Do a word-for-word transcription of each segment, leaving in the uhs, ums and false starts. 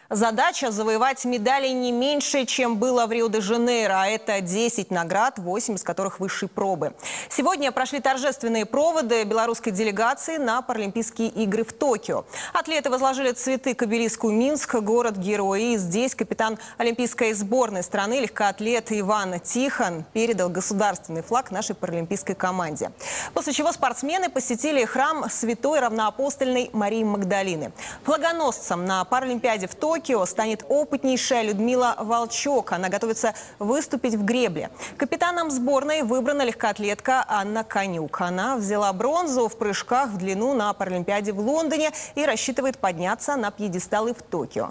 Задача – завоевать медали не меньше, чем было в Рио-де-Жанейро. А это десять наград, восемь из которых высшей пробы. Сегодня прошли торжественные проводы белорусской делегации на Паралимпийские игры в Токио. Атлеты возложили цветы к обелиску Минск, город-герой. И здесь капитан олимпийской сборной страны, легкоатлет Иван Тихон, передал государственный флаг нашей паралимпийской команде. После чего спортсмены посетили храм Святой Равноапостольной Марии Магдалины. Флагоносцем на Паралимпиаде в Токио станет опытнейшая Людмила Волчок. Она готовится выступить в гребле. Капитаном сборной выбрана легкоатлетка Анна Конюк. Она взяла бронзу в прыжках в длину на Паралимпиаде в Лондоне и рассчитывает подняться на пьедесталы в Токио.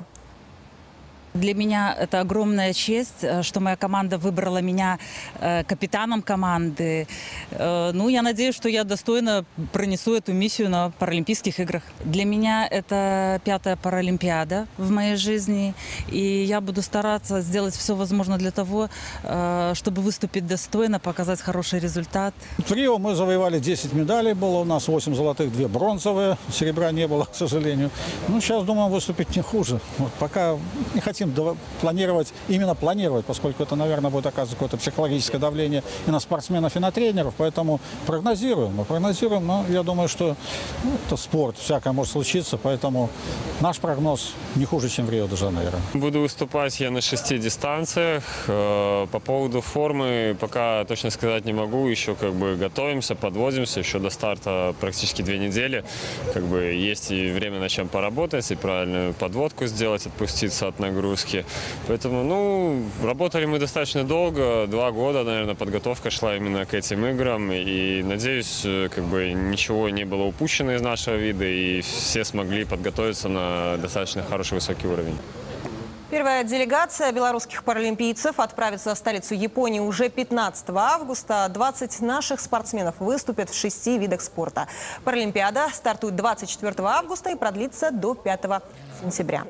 Для меня это огромная честь, что моя команда выбрала меня капитаном команды. Ну, я надеюсь, что я достойно пронесу эту миссию на Паралимпийских играх. Для меня это пятая Паралимпиада в моей жизни, и я буду стараться сделать все возможное для того, чтобы выступить достойно, показать хороший результат. В Рио мы завоевали десять медалей, было у нас восемь золотых, две бронзовые, серебра не было, к сожалению. Ну, сейчас, думаю, выступить не хуже. Вот пока не хотим планировать, именно планировать, поскольку это, наверное, будет оказывать какое-то психологическое давление и на спортсменов, и на тренеров. Поэтому прогнозируем. Мы прогнозируем, но я думаю, что ну, это спорт, всякое может случиться, поэтому наш прогноз не хуже, чем в Рио-де-Жанейро. Буду выступать я на шести дистанциях. По поводу формы пока точно сказать не могу. Еще как бы готовимся, подводимся. Еще до старта практически две недели. Как бы есть и время над чем поработать, и правильную подводку сделать, отпуститься от нагрузки. Поэтому, ну, работали мы достаточно долго, два года, наверное, подготовка шла именно к этим играм. И, надеюсь, как бы ничего не было упущено из нашего вида, и все смогли подготовиться на достаточно хороший высокий уровень. Первая делегация белорусских паралимпийцев отправится в столицу Японии уже пятнадцатого августа. двадцать наших спортсменов выступят в шести видах спорта. Паралимпиада стартует двадцать четвёртого августа и продлится до пятого сентября.